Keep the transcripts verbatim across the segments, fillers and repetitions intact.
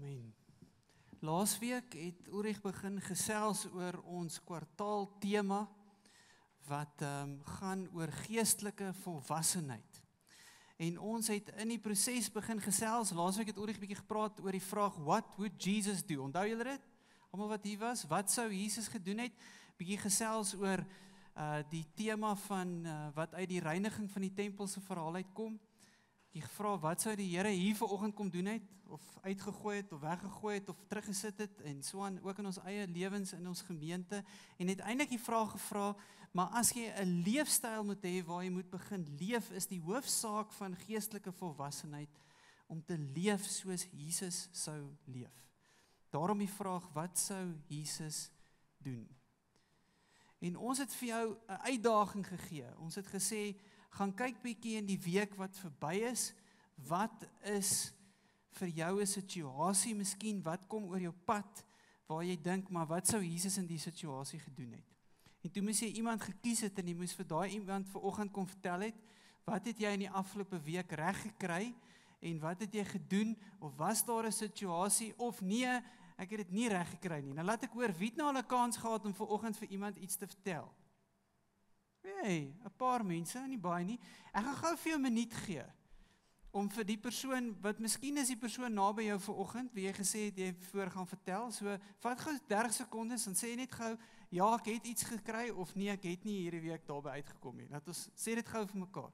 Amen. Laasweek het Ulrich begin gesels oor ons kwartaal tema wat um, gaan oor geestelike volwassenheid. En ons het in die proses begin gesels. Laasweek het Ulrich bietjie gepraat oor die vraag what would Jesus do? Onthou julle dit? Almal wat hier was, wat sou Jesus gedoen het? Bietjie gesels oor uh, die tema van uh, wat uit die reiniging van die tempel se verhaal uitkom. Jy gevra wat sou die Here hier vanoggend kom doen het, of uitgegooi het, of weggegooi het, of teruggesit het, en so aan, ook in ons eie lewens, in ons gemeente, en het eintlik die vraag gevra, maar as jy 'n leefstyl moet hê waar jy moet begin leef, is die hoofsaak van geestelike volwassenheid om te leef soos Jesus sou leef. Daarom die vraag, wat sou Jesus doen? En ons het vir jou 'n uitdaging gegee. Ons het gesê, gaan kyk bietjie in die week wat verby is, wat is vir jou 'n situasie, miskien wat kom oor jou pad, waar jy dink, maar wat sou Jesus in die situasie gedoen het? En toe moes jy iemand gekies het, en jy moes vir daai iemand vanoggend kom vertel het, wat het jy in die afgelope week reg gekry, en wat het jy gedoen, of was daar 'n situasie, of nee, ek het dit nie reg gekry nie. Nou laat ek hoor, wie het nou al 'n kans gehad om vanoggend vir iemand iets te vertel? Nee, 'n paar mense, nie baie nie. Ek gaan gou vir jou 'n minuut gee, om vir die persoon, wat miskien is die persoon naby jou vanoggend, wie jy gesê het, jy voor gaan vertel, so, vat gou dertig sekondes, en sê net gou, ja, ek het iets gekry, of nee, ek het nie hierdie week daarby uitgekom nie. Laat ons, sê dit gou vir mekaar.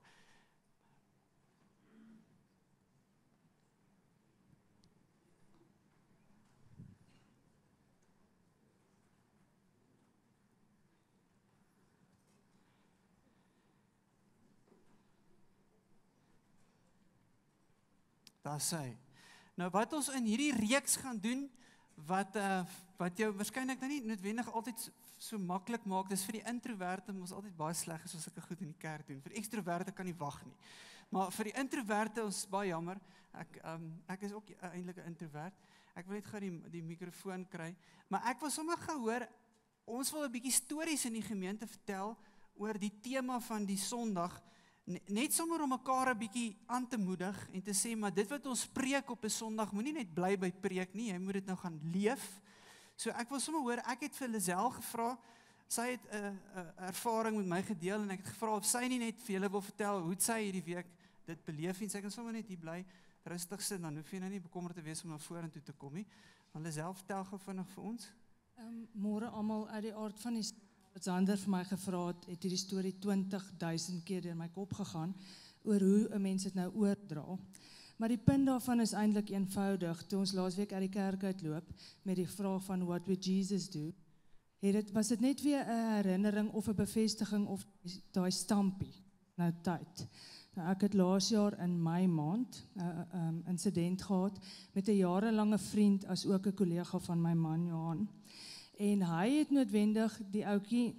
Daar sê. Nou wat ons in hierdie reeks gaan doen, wat, uh, wat jou waarskynlik nou nie noodwendig altyd so maklik maak, dis vir die introverte, ons altyd baie sleg is as ek goed in die kerk doen. Vir die extroverte kan nie wag nie. Maar vir die introverte is baie jammer. Ek, um, ek is ook eintlik 'n introvert. Ek wil net gou die, die mikrofoon kry. Maar ek wil sommer gehoor, ons wil 'n bietjie stories in die gemeente vertel oor die tema van die Sondag, net sommer om mekaar 'n bietjie aan te moedig en te sê, maar dit wat ons preek op 'n Sondag, moenie net bly by preek nie, jy moet dit nou gaan leef. So ek wil sommer hoor, ek het vir Lisel gevra, sy het 'n uh, uh, ervaring met my gedeel, en ek het gevra of sy nie net vir julle wil vertel, hoe het sy hierdie week dit beleef, en sy kan sommer net hier bly, rustig sit, dan hoef jy nou nie bekommerd te wees om na vorentoe te kom nie. Want Lisel, vertel gou vinnig vir ons. Um, Môre almal, uit die aard van die wat Sander vir my gevra het, het hierdie storie twintig duisend keer deur my kop gegaan, oor hoe 'n mens dit nou oordra. Maar die punt daarvan is eintlik eenvoudig. Toe ons laasweek uit die kerk uitloop, met die vraag van what would Jesus do, het dit, was dit net weer 'n herinnering, of 'n bevestiging, of daai stampie, nou tyd. Nou, ek het laas jaar in Mei maand 'n uh, um, insident gehad, met 'n jarelange vriend, as ook 'n kollega van my man, Johan. En hy het noodwendig, die ouetjie,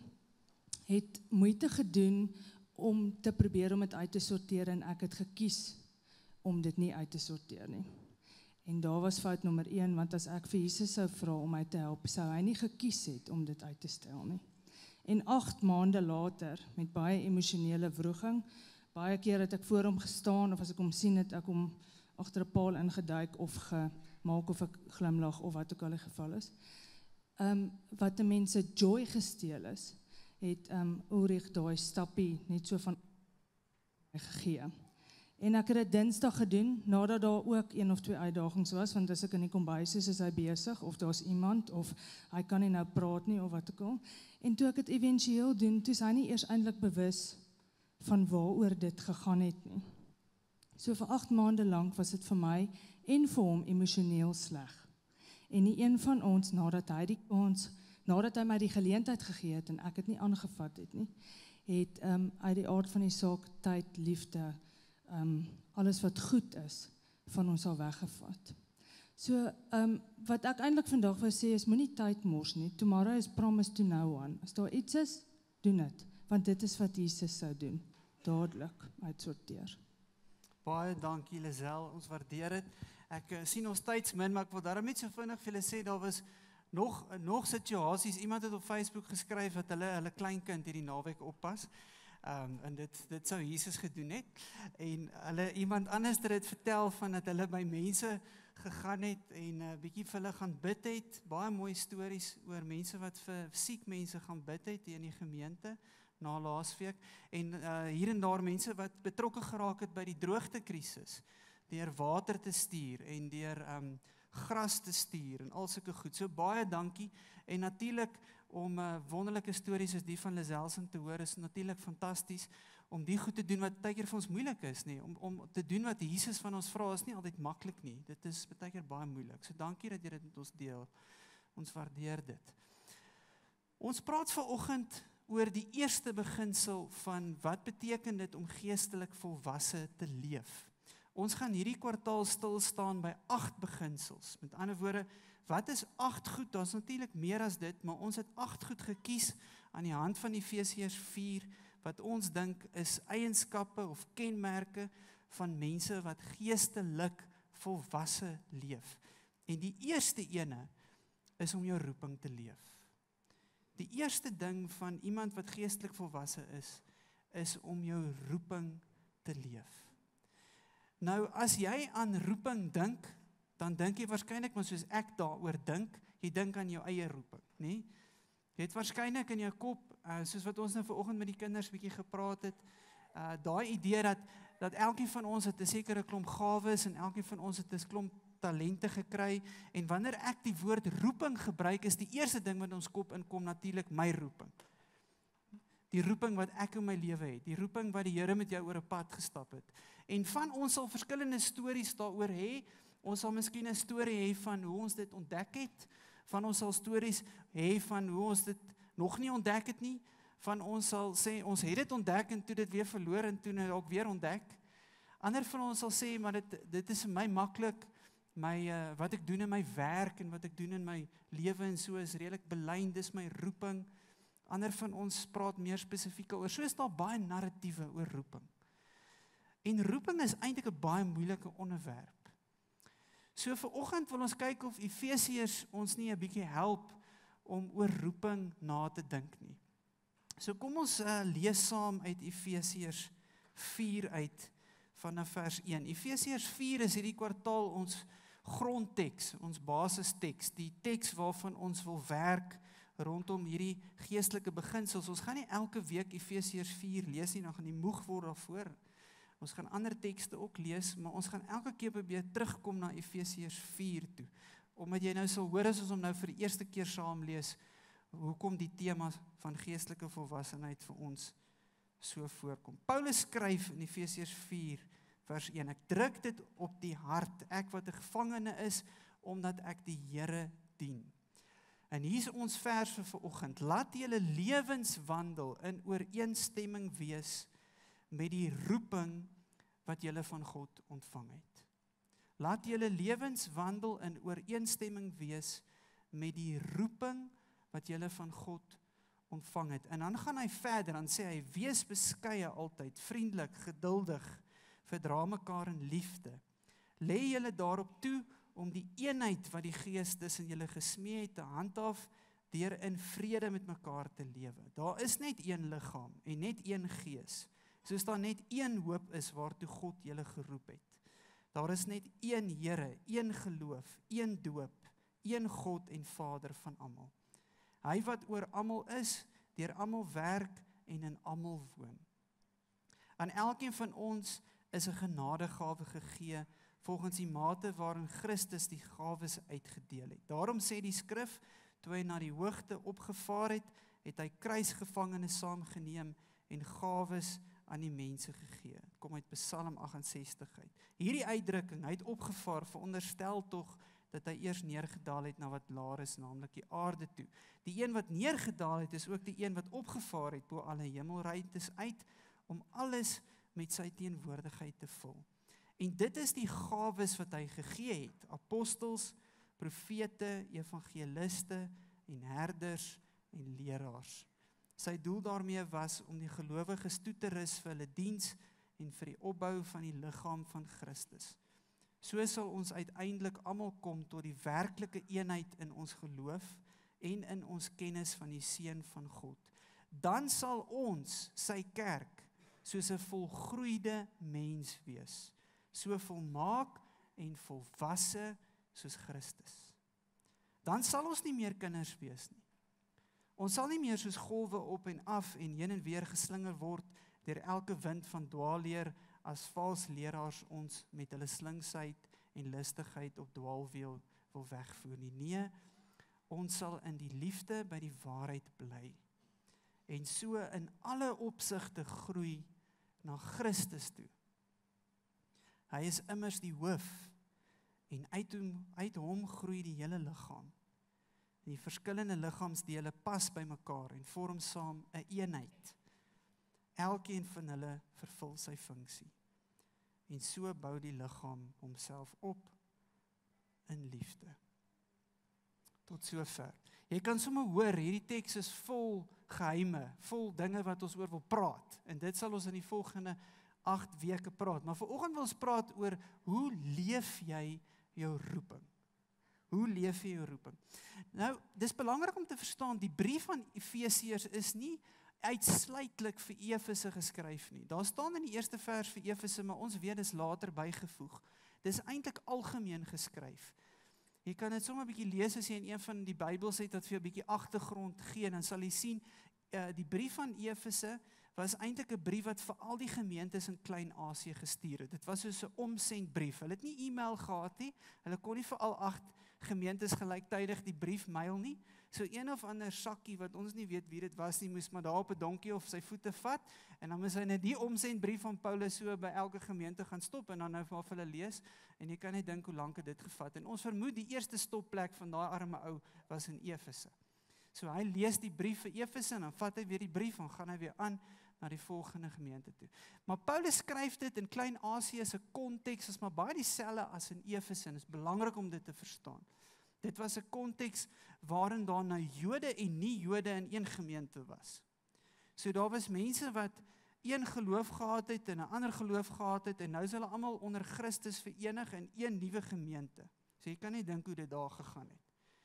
het moeite gedoen om te probeer om dit uit te sorteer, en ek het gekies om dit nie uit te sorteer nie. En daar was fout nommer een, want as ek vir Jesus sou vra om my te help, sou hy nie gekies het om dit uit te stel nie. En agt maande later, met baie emosionele wroging, baie keer het ek voor hom gestaan, of as ek hom sien, het ek hom agter 'n paal ingeduik, of gemaak of ek glimlag, of wat ook al die geval is. Um, wat die mense joy gesteel is, het um, Ulrich daai stappie net so van my gegee. En ek het dit Dinsdag gedoen, nadat daar ook een of twee uitdagings was, want as ek in die kombuis is, is hy besig, of daar's iemand, of hy kan nie nou praat nie, of wat ook al. En toe ek het eventueel doen, toe is hy nie eers eintlik bewus van waaroor dit gegaan het nie. So vir agt maande lank was dit vir my, en vir hom, emosioneel sleg. En nie een van ons, nadat hy die ons, nadat hy my die geleentheid gegee het, en ek het nie aangevat het nie, het um, uit die aard van die saak, tyd, liefde, um, alles wat goed is, van ons al weggevat. So, um, wat ek eintlik vandag wil sê, is moenie tyd mors nie, tomorrow is promise to no one. As daar iets is, doen dit, want dit is wat Jesus sou doen, dadelik uitsorteer. Baie dankie Lisel, ons waardeer dit. Ek uh, sien ons tyds min, maar ek wil daarom net so vinnig vir julle sê, daar was nog, nog situasies, iemand het op Facebook geskryf, dat hulle, hulle kleinkind hierdie naweek oppas, um, en dit, dit sou Jesus gedoen het, en hulle, iemand anders het dit vertel, van dat hulle by mense gegaan het en 'n uh, bietjie vir hulle gaan bid het. Baie mooi stories oor mense wat vir siek mense gaan bid het hier in die gemeente na laasweek. En uh, hier en daar mense wat betrokke geraak het by die droogtekrisis, deur water te stuur en deur um, gras te stuur en al sulke goed. So baie dankie. En natuurlik om uh, wonderlike stories soos die van Lizelsen te hoor, is natuurlik fantasties om die goed te doen wat baie keer vir ons moeilik is, nie. Om, om te doen wat Jesus van ons vra is nie altyd maklik nie. Dit is baie keer baie moeilik. So dankie dat jy dit met ons deel. Ons waardeer dit. Ons praat vanoggend oor die eerste beginsel van wat beteken dit om geestelik volwasse te leef. Ons gaan hierdie kwartaal stil staan by agt beginsels. Met ander woorde, wat is agt goed? Daar's natuurlik meer as dit, maar ons het agt goed gekies aan die hand van Efesiërs vier, wat ons dink is eienskappe of kenmerke van mense wat geestelik volwasse leef. En die eerste ene is om jou roeping te leef. Die eerste ding van iemand wat geestelik volwasse is, is om jou roeping te leef. Nou, as jy aan roeping dink, dan dink jy waarskynlik, maar soos ek daaroor dink, jy dink aan jou eie roeping, nie? Jy het waarskynlik in jou kop, uh, soos wat ons nou vanoggend met die kinders bietjie gepraat het, uh, daai idee dat, dat elkeen van ons het 'n sekere klomp gawes, en elkeen van ons het 'n klomp talente gekry, en wanneer ek die woord roeping gebruik, is die eerste ding wat ons kop inkom natuurlik my roeping. Die roeping wat ek in my lewe het, die roeping wat die Here met jou oor 'n pad gestap het. En van ons sal verskillende stories daaroor hê. Ons sal miskien 'n storie hê van hoe ons dit ontdek het. Van ons sal stories hê van hoe ons dit nog nie ontdek het nie. Van ons sal sê ons het dit ontdek en toe dit weer verloor en toe nou ook weer ontdek. Ander van ons sal sê maar dit dit is vir my maklik. My uh, wat ek doen in my werk en wat ek doen in my lewe en so is redelik belyn, dis my roeping. Ander van ons praat meer spesifiek oor. So is daar baie narratiewe oor roeping. En roeping is eintlik 'n baie moeilike onderwerp. So vanoggend wil ons kyk of Efesiërs ons nie 'n bietjie help om oor roeping na te dink nie. So kom ons uh, lees saam uit Efesiërs vier uit vanaf vers een. Efesiërs vier is hierdie kwartaal ons grondteks, ons basisteks, die teks waarvan ons wil werk rondom hierdie geestelike beginsels. Ons gaan nie elke week Efesiërs vier lees nie, dan gaan jy moeg word daarvoor. Ons gaan ander tekste ook lees, maar ons gaan elke keer probeer terugkom na Efesiërs vier toe. Omdat jy nou sal hoor as ons hom nou vir die eerste keer saam lees, hoekom die tema van geestelike volwassenheid vir ons so voorkom. Paulus skryf in Efesiërs vier vers een, ek druk dit op die hart, ek wat 'n gevangene is, omdat ek die Here dien. En hier is ons vers vir vanoggend. Laat julle lewenswandel in ooreenstemming wees met die roeping wat julle van God ontvang het. Laat julle lewenswandel in ooreenstemming wees met die roeping wat julle van God ontvang het. En dan gaan hy verder, dan sê hy, wees beskeie altyd, vriendelik, geduldig, verdra mekaar in liefde. Lê julle daarop toe om die eenheid wat die Gees tussen julle gesmee het te handhaaf, deur in vrede met mekaar te lewe. Daar is net een liggaam en net een Gees, soos daar net een hoop is waartoe God julle geroep het. Daar is net een Here, een geloof, een doop, een God en Vader van almal. Hy wat oor almal is, deur almal werk en in almal woon. Aan elkeen van ons is 'n genadegawe gegee volgens die mate waarin Christus die gawes uitgedeel het. Daarom sê die skrif, toe hy na die hoogte opgevaar het, het hy kruisgevangenes saamgeneem en gawes aan die mense gegee. Het kom uit Psalm agt en sestig uit. Hierdie uitdrukking, hy het opgevaar, veronderstel tog dat hy eers neergedaal het na wat laer is, naamlik die aarde toe. Die een wat neergedaal het, is ook die een wat opgevaar het bo alle hemelruimtes uit, om alles met sy teenwoordigheid te vul. En dit is die gawes wat hy gegee het, apostels, profete, evangeliste en herders en leraars. Sy doel daarmee was om die gelowiges toe te rus vir hulle diens en vir die opbou van die liggaam van Christus. So sal ons uiteindelik almal kom tot die werklike eenheid in ons geloof en in ons kennis van die Seun van God. Dan sal ons, sy kerk, soos 'n volgroeide mens wees, so volmaak en volwasse soos Christus. Dan sal ons nie meer kinders wees nie. Ons sal nie meer soos golwe op en af en heen en weer geslinger word deur elke wind van dwaalleer as vals leraars ons met hulle slinksheid en listigheid op dwaalwiel wil wegvoer nie. Nee, ons sal in die liefde by die waarheid bly en so in alle opsigte groei na Christus toe. Hy is immers die hoof en uit hom, uit hom groei die hele liggaam. Die verskillende liggaamsdele pas by mekaar en vorm saam 'n eenheid. Elkeen van hulle vervul sy funksie. En so bou die liggaam homself op in liefde. Tot sover. Jy kan sommer hoor, hierdie teks is vol geheime, vol dinge wat ons oor wil praat. En dit sal ons in die volgende agt weke praat. Maar vanoggend wil ons praat oor hoe leef jy jou roeping? Hoe leef jy jou roeping? Nou, dis belangrik om te verstaan, die brief van Efesiërs is nie uitsluitlik vir Efese geskryf nie. Daar staan in die eerste vers vir Efese, maar ons weet dis later bygevoeg. Dis eintlik algemeen geskryf. Jy kan dit sommer 'n bietjie lees as jy in een van die Bybels het wat vir jou 'n bietjie agtergrond gee, dan sal jy sien, uh, die brief van Efese was eintlik 'n brief wat vir al die gemeentes in Klein-Asië gestuur het. Dit was soos 'n omsendbrief. Hulle het nie e-mail gehad nie. Hulle kon nie vir al agt gemeentes gelyktydig die brief mail nie. So een of ander sakkie wat ons nie weet wie dit was nie, moes maar daar op 'n donkie of sy voete vat en dan moes hy net die omsendbrief van Paulus so by elke gemeente gaan stop en dan nou vir hulle lees en jy kan net dink hoe lank het dit gevat. En ons vermoed die eerste stopplek van daai arme ou was in Efese. So hy lees die brief vir Efese en dan vat hy weer die brief en gaan hy weer aan na die volgende gemeente toe. Maar Paulus skryf dit in Klein-Asië se konteks is maar baie dieselfde as in Efese en dit is belangrik om dit te verstaan. Dit was 'n konteks waarin daar nou Jode en nie-Jode in een gemeente was. So daar was mense wat een geloof gehad het en 'n ander geloof gehad het en nou is hulle almal onder Christus verenig in een nuwe gemeente. So jy kan nie dink hoe dit daar gegaan het.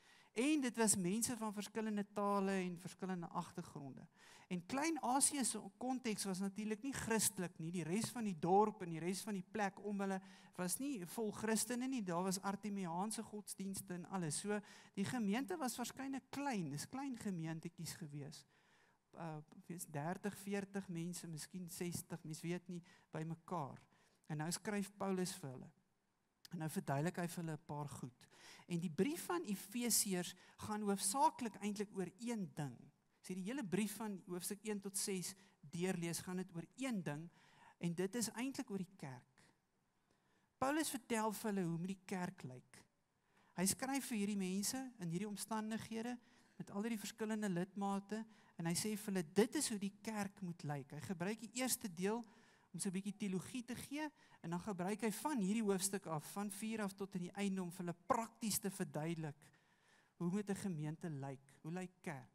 En dit was mense van verskillende tale en verskillende agtergronde. En Klein-Asië se konteks was natuurlik nie Christelik nie. Die res van die dorp en die res van die plek om hulle was nie vol Christene nie. Daar was Artemiaanse godsdienste en alles. So die gemeente was waarskynlik klein. Dis klein gemeentetjies gewees. Uh, dertig, veertig mense, miskien sestig, mens weet nie, by mekaar. En nou skryf Paulus vir hulle. En nou verduidelik hy vir hulle 'n paar goed. En die brief van Efesiërs gaan hoofsaaklik eintlik oor een ding. As jy die hele brief van hoofstuk een tot ses deurlees, gaan dit oor een ding, en dit is eintlik oor die kerk. Paulus vertel vir hulle hoe moet die kerk lyk. Hy skryf vir hierdie mense in hierdie omstandighede, met al die verskillende lidmate, en hy sê vir hulle, dit is hoe die kerk moet lyk. Hy gebruik die eerste deel om so 'n bietjie teologie te gee, en dan gebruik hy van hierdie hoofstuk af, van vier af tot in die einde, om vir hulle prakties te verduidelik, hoe moet 'n gemeente lyk, hoe lyk kerk.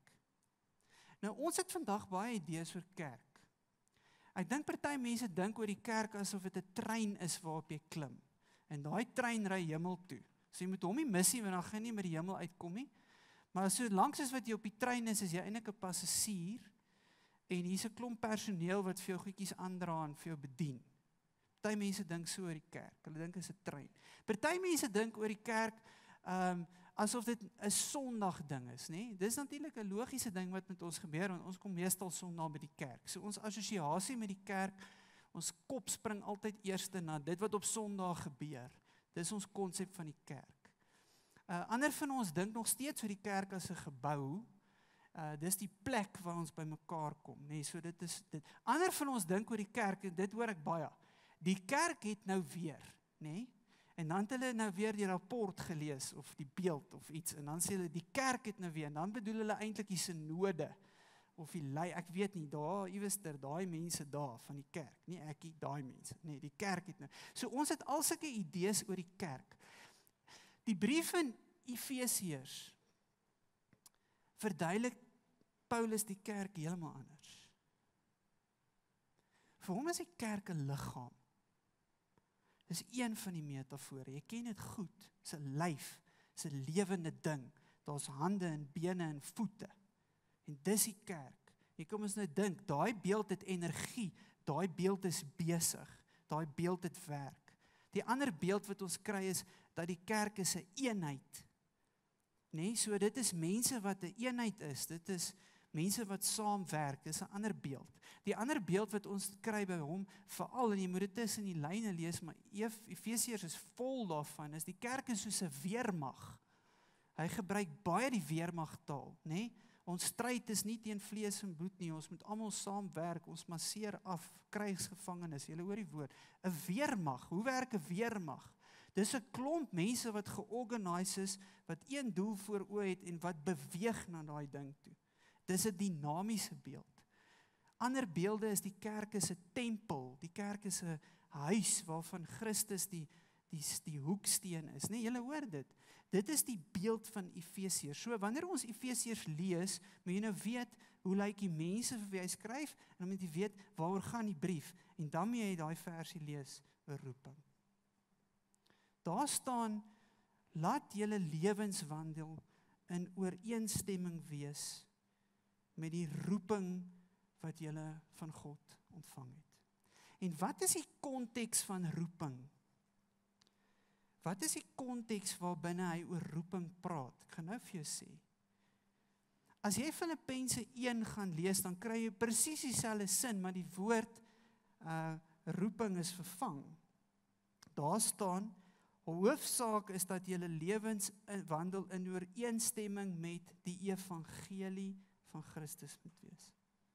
Nou ons het vandag baie idees oor kerk. Ek dink party mense dink oor die kerk asof dit 'n trein is waarop jy klim, en daai trein ry hemel toe, so jy moet hom nie mis nie, want dan gaan jy nie met die hemel uitkom nie, maar so langs as wat jy op die trein is, is jy eintlik 'n passasier, en hier's 'n klomp personeel wat vir jou goedjies aandra en vir jou bedien. Party mense dink so oor die kerk. Hulle dink dit is 'n trein. Party mense dink oor die kerk um, asof dit 'n Sondag ding is, nê? Dis natuurlik 'n logiese ding wat met ons gebeur, want ons kom meestal Sondag by die kerk. So ons assosiasie met die kerk, ons kop spring altyd eerste na dit wat op Sondag gebeur. Dis ons konsep van die kerk. Uh, ander van ons dink nog steeds oor die kerk as 'n gebou. Uh, dis die plek waar ons by mekaar kom, nee, so dit is dit. Ander van ons dink oor die kerk, en dit hoor ek baie. Die kerk het nou weer, nee, en dan het hulle nou weer die rapport gelees, of die beeld, of iets, en dan sê hulle, die kerk het nou weer, en dan bedoel hulle eintlik die synode, of die lei, ek weet nie, daar, iewester, daai mense daar, van die kerk, nie ek, daai mense, nee, die kerk het nou. So ons het al sulke idees oor die kerk. Die brief in Efesiërs verduidelik Paulus die kerk heeltemal anders. Vir hom is die kerk 'n liggaam. Dis een van die metafore. Jy ken dit goed. Dis 'n lyf, dis 'n lewende ding. Daar's hande en bene en voete. En dis die kerk. Jy kom ons nou dink, daai beeld het energie, daai beeld is besig, daai beeld het werk. Die ander beeld wat ons kry is dat die kerk is 'n eenheid. Nee, so dit is mense wat 'n eenheid is. Dit is mense wat saamwerk. Dis 'n ander beeld. Die ander beeld wat ons kry by hom, veral en jy moet dit tussen die lyne lees, maar Efesiërs is vol daarvan, is die kerk is soos 'n weermag. Hy gebruik baie die weermagtaal, nê? Nee? Ons stryd is nie teen vlees en bloed nie, ons moet almal saamwerk, ons masseer af krygsgevangenes, julle hoor die woord, 'n weermag, hoe werk 'n weermag? Dis 'n klomp mense wat georganiseer is, wat een doel voor oë het en wat beweeg na daai ding toe. Dis 'n dinamiese beeld. Ander beelde is die kerk is 'n tempel, die kerk is 'n huis waarvan Christus die die die hoeksteen is, nee, julle hoor dit. Dit is die beeld van Efesiërs. So wanneer ons Efesiërs lees, moet jy nou weet hoe lyk die mense vir wie hy skryf en dan moet jy weet waaroor gaan die brief en dan moet jy daai versie lees oor roeping. Daar staan laat julle lewenswandel in ooreenstemming wees met die roeping wat julle van God ontvang het. En wat is die konteks van roeping? Wat is die konteks waarbinne hy oor roeping praat? Ek gaan nou vir jou sê. As jy Filippense een gaan lees, dan kry jy presies dieselfde sin, maar die woord uh, roeping is vervang. Daar staan, hoofsaak is dat julle lewenswandel in ooreenstemming met die evangelie van Christus moet wees.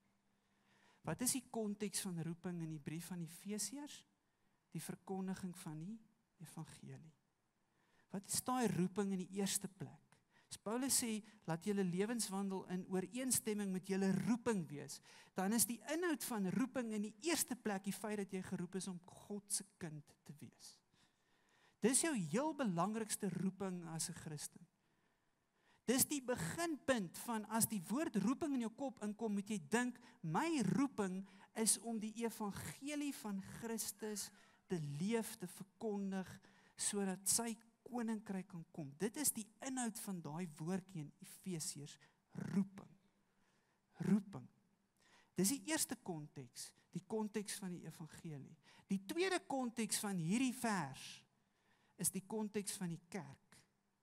Wat is die konteks van roeping in die brief van Efesiërs? Die verkondiging van die evangelie. Wat is daai roeping in die eerste plek? As Paulus sê, laat julle lewenswandel in ooreenstemming met julle roeping wees, dan is die inhoud van roeping in die eerste plek die feit dat jy geroep is om God se kind te wees. Dis jou heel belangrikste roeping as 'n Christen. Dis die beginpunt van as die woord roeping in jou kop inkom, moet jy dink, my roeping is om die evangelie van Christus te leef, te verkondig, sodat sy koninkryk kan kom. Dit is die inhoud van daai woordjie in Efesiërs, roeping. Roeping. Dis die eerste konteks, die konteks van die evangelie. Die tweede konteks van hierdie vers is die konteks van die kerk.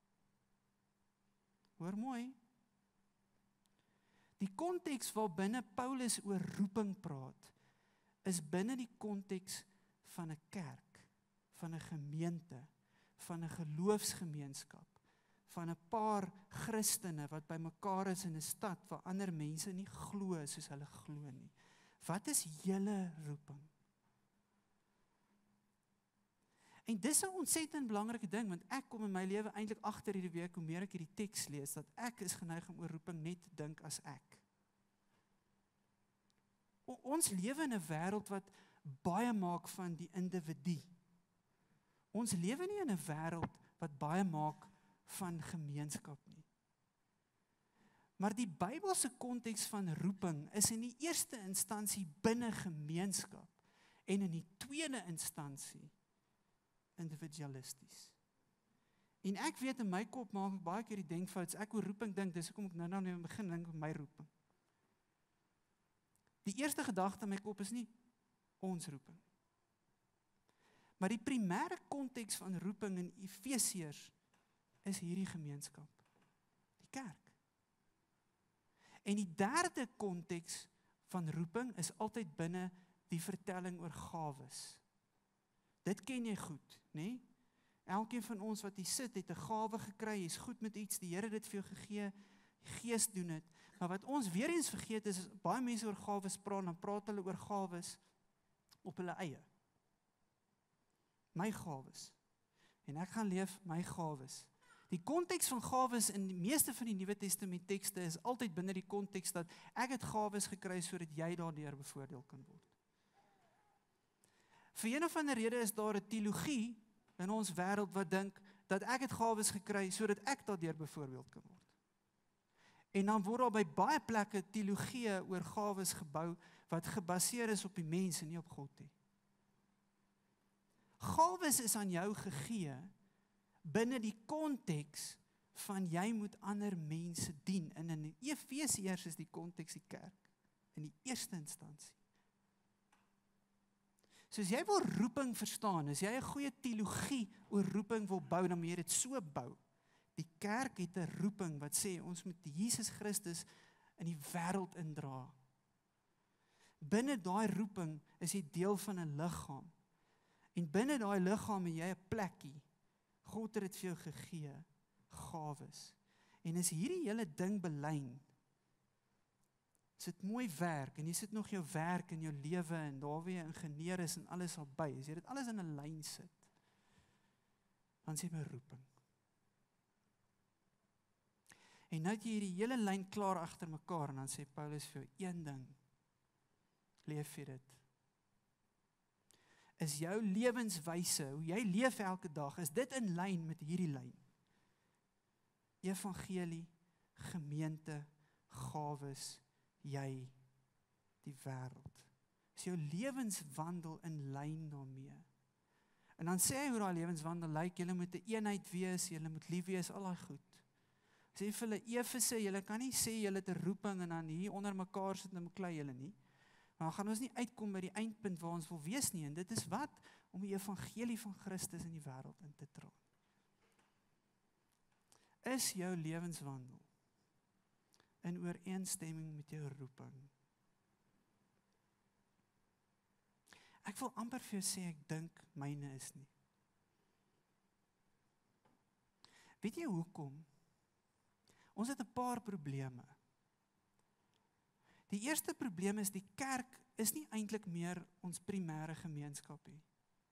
Hoor mooi. Die konteks waarbinne Paulus oor roeping praat, is binne die konteks van 'n kerk, van 'n gemeente, van 'n geloofsgemeenskap, van 'n paar Christene wat bymekaar is in 'n stad waar ander mense nie glo soos hulle glo nie. Wat is julle roeping? En dis 'n ontsettend belangrike ding, want ek kom in my lewe eintlik agter hierdie week, hoe meer ek hierdie teks lees, dat ek is geneig om oor roeping net te dink as ek. O, ons lewe in 'n wêreld wat baie maak van die individu. Ons lewe nie in 'n wêreld wat baie maak van gemeenskap nie. Maar die Bybelse konteks van roeping is in die eerste instansie binne gemeenskap en in die tweede instansie individualisties. En ek weet in my kop maak ek baie keer die denkfouts, ek oor roeping dink, dis hoekom ek nou nou begin dink oor my roeping. Die eerste gedagte in my kop is nie ons roeping. Maar die primêre konteks van roeping in Efesiërs is hierdie gemeenskap, die kerk. En die derde konteks van roeping is altyd binne die vertelling oor gawes. Dit ken jy goed, né? Nee? Elkeen van ons wat hier sit, het 'n gawe gekry, jy's goed met iets, die Here het dit vir jou gegee, die Gees doen dit. Maar wat ons weer eens vergeet is, is baie mense oor gawes praat, dan praat hulle oor gawes op hulle eie. My gawes. En ek gaan leef my gawes. Die konteks van gawes in die meeste van die Nuwe Testament tekste is altyd binne die konteks dat ek het gawes gekry sodat jy daardeur bevoordeel kan word. Vir een of ander rede is daar 'n teologie in ons wêreld wat dink dat ek het gawes gekry sodat ek daardeur bevoorbeeld kan word. En dan word daar by baie plekke teologie oor gawes gebou wat gebaseer is op die mens en nie op God nie. Gawes is aan jou gegee binne die konteks van jy moet ander mense dien. En in Efesiërs is die konteks die kerk in die eerste instansie. So as jy wil roeping verstaan, as jy 'n goeie teologie oor roeping wil bou, dan moet jy dit so bou. Die kerk het 'n roeping wat sê, ons moet Jesus Christus in die wêreld indra. Binne daai roeping is jy deel van 'n liggaam. En binne daai liggaam het jy 'n plekkie. God het dit vir jou gegee, gawes. En as hierdie hele ding belyn, as dit mooi werk, en jy sit nog jou werk in jou lewe, en daar waar jy ingenieur is, en alles al by, as jy dit alles in 'n lyn sit, dan sê my roeping. En nou het jy hierdie hele lyn klaar agter mekaar, en dan sê Paulus vir jou, een ding, leef jy dit. Is jou lewenswyse, hoe jy leef elke dag, is dit in lyn met hierdie lyn? Evangelie, gemeente, gawes, jy, die wêreld. Is jou lewenswandel in lyn daarmee? En dan sê hy hoe daai lewenswandel lyk, julle moet 'n eenheid wees, julle moet lief wees, al daai goed. Sê vir hulle Efese, julle kan nie sê julle het 'n roeping en dan hier onder mekaar sit en beklei julle nie. Maar dan gaan ons nie uitkom by die eindpunt waar ons wil wees nie, en dit is wat? Om die evangelie van Christus in die wêreld in te dra. Is jou lewenswandel in ooreenstemming met jou roeping? Ek wil amper vir jou sê, ek dink myne is nie. Weet jy hoekom? Ons het 'n paar probleme. Die eerste probleem is, die kerk is nie eintlik meer ons primêre gemeenskap nie.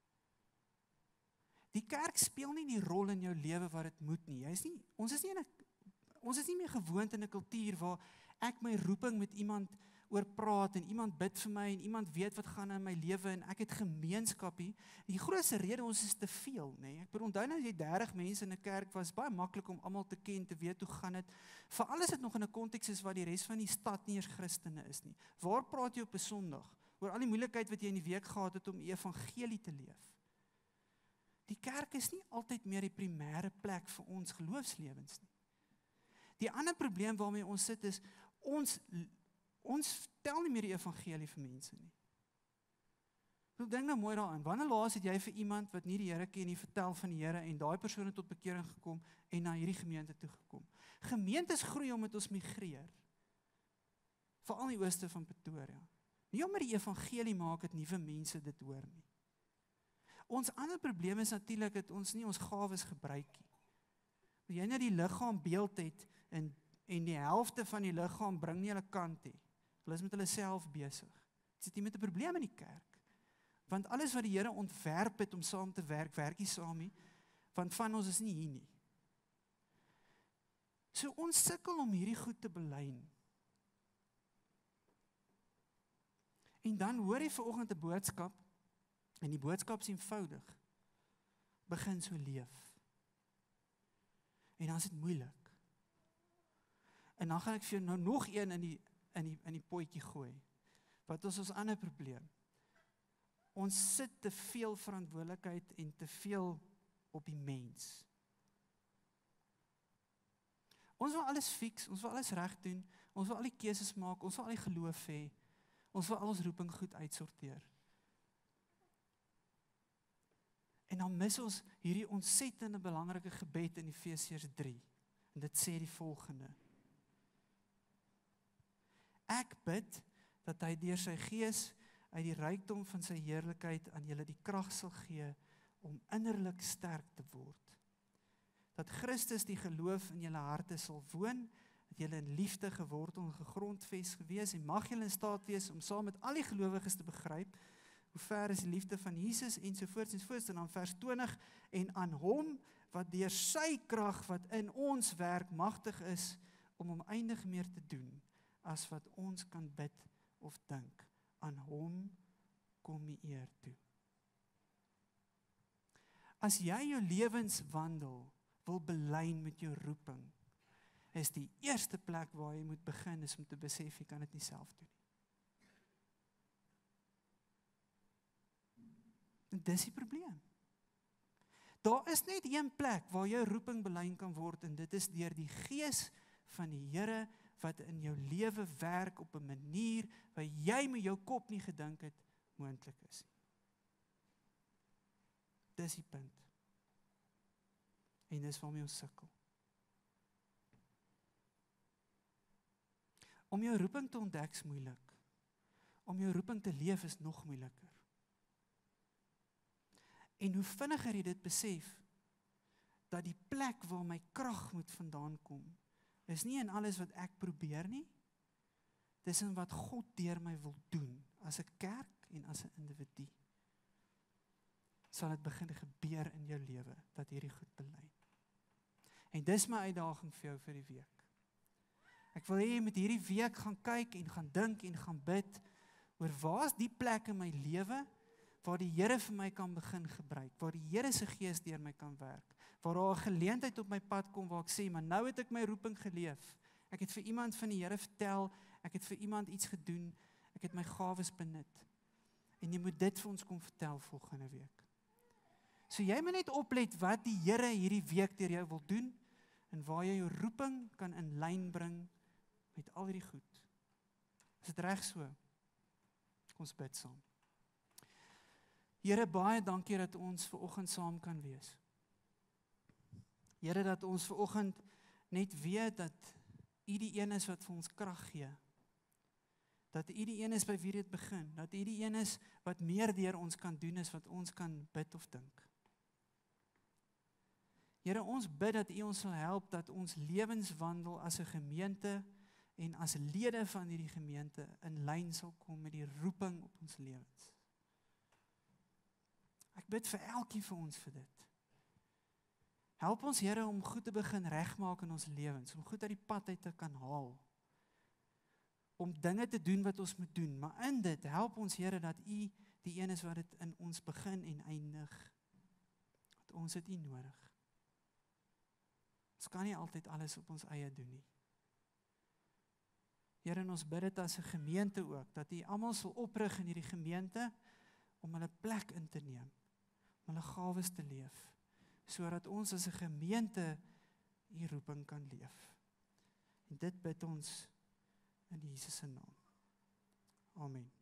Die kerk speel nie die rol in jou lewe wat dit moet nie. Jy is nie ons is nie in 'n ons is nie meer gewoond in 'n kultuur waar ek my roeping met iemand oor praat en iemand bid vir my en iemand weet wat gaan in my lewe en ek het gemeenskap nie. Die grootste rede ons is te veel, nê. Nee. Ek bedoel, onthou nou as jy dertig mense in 'n kerk was, baie maklik om almal te ken, te weet hoe gaan dit. Veral as dit nog in 'n konteks is waar die res van die stad nie eers Christene is nie. Waar praat jy op 'n Sondag oor al die moeilikheid wat jy in die week gehad het om die evangelie te leef? Die kerk is nie altyd meer die primêre plek vir ons geloofslewens nie. Die ander probleem waarmee ons sit is, ons Ons vertel nie meer die evangelie vir mense nie. Ek dink nou mooi daaraan, wanneer laas het jy vir iemand wat nie die Here ken nie, vertel van die Here en daai persoon het tot bekering gekom en na hierdie gemeente toe gekom. Gemeentes groei omdat ons migreer. Veral in die ooste van Pretoria. Nie omdat die evangelie maak dat nuwe mense dit hoor nie. Ons ander probleem is natuurlik dat ons nie ons gawes gebruik nie. As jy nou die liggaam beeld het en en die helfte van die liggaam bring nie hulle kant nie. Hulle is met hulle self besig. Dit sit nie met 'n probleem in die kerk. Want alles wat die Here ontwerp het om saam te werk, werk nie saam nie, want van ons is nie hier nie. So ons sukkel om hierdie goed te belyn. En dan hoor jy vanoggend 'n boodskap, en die boodskap is eenvoudig. Begin so leef. En dan is dit moeilik. En dan gaan ek vir jou nou nog een in die in die in die potjie gooi. Wat is ons ander probleem? Ons sit te veel verantwoordelikheid en te veel op die mens. Ons wil alles fix, ons wil alles reg doen, ons wil al die keuses maak, ons wil al die geloof hê, ons wil al ons roeping goed uitsorteer. En dan mis ons hierdie ontsettende belangrike gebed in Efesiërs drie. En dit sê die volgende: Ek bid dat hy deur sy gees uit die rykdom van sy heerlikheid aan julle die krag sal gee om innerlik sterk te word. Dat Christus die geloof in julle harte sal woon, dat julle in liefde gewortel en gegrondves gewees en mag julle in staat wees om saam met al die gelowiges te begryp hoe ver is die liefde van Jesus ensovoorts ensovoorts. En dan vers twintig, en aan hom wat deur sy krag wat in ons werk magtig is om oneindig meer te doen as wat ons kan bid of dink. Aan hom kom die eer toe. As jy jou lewenswandel wil belyn met jou roeping, is die eerste plek waar jy moet begin is om te besef jy kan dit nie self doen nie. En dis die probleem. Daar is net een plek waar jou roeping belyn kan word en dit is deur die gees van die Here wat in jou lewe werk op 'n manier waar jy met jou kop nie gedink het moontlik is. dis die punt. En dis waarmee ons sukkel. Om jou roeping te ontdek is moeilik. Om jou roeping te leef is nog moeiliker. En hoe vinniger jy dit besef, dat die plek waar my krag moet vandaan kom, is nie in alles wat ek probeer nie, dis in wat God deur my wil doen, as 'n kerk en as 'n individu. Sal dit begin gebeur in jou lewe, dat hierdie goed belyn. En dis my uitdaging vir jou vir die week. Ek wil hê jy moet hierdie week gaan kyk en gaan dink en gaan bid, oor waar is die plek in my lewe, waar die Here vir my kan begin gebruik, waar die Here se Gees deur my kan werk, waar daar 'n geleentheid op my pad kom, waar ek sê, maar nou het ek my roeping geleef, ek het vir iemand van die Here vertel, ek het vir iemand iets gedoen, ek het my gawes benut, en jy moet dit vir ons kom vertel volgende week. So jy moet net oplet wat die Here hierdie week deur jou wil doen, en waar jy jou roeping kan in lyn bring, met al hierdie goed. Is dit reg so? Kom ons bid saam. Here, baie dankie dat ons ver oggend saam kan wees. Here, dat ons ver oggend net weet dat U die een is wat vir ons krag gee. Dat U die een is by wie dit begin. Dat U die een is wat meer deur ons kan doen as wat ons kan bid of dink. Here, ons bid dat U ons sal help dat ons lewenswandel as 'n gemeente en as lede van hierdie gemeente in lyn sal kom met die roeping op ons lewens. Ek bid vir elkeen van ons vir dit. Help ons, Here, om goed te begin regmaak in ons lewens, om goed uit die pad uit te kan haal, om dinge te doen wat ons moet doen, maar in dit, help ons, Here, dat U die een is wat dit in ons begin en eindig, want ons het U nodig. Ons kan nie altyd alles op ons eie doen nie. Here, en ons bid dit as 'n gemeente ook, dat U almal sal oprig in hierdie gemeente, om hulle plek in te neem, om hulle gawes te leef, sodat ons as 'n gemeente U roeping kan leef. En dit bid ons in Jesus se naam. Amen.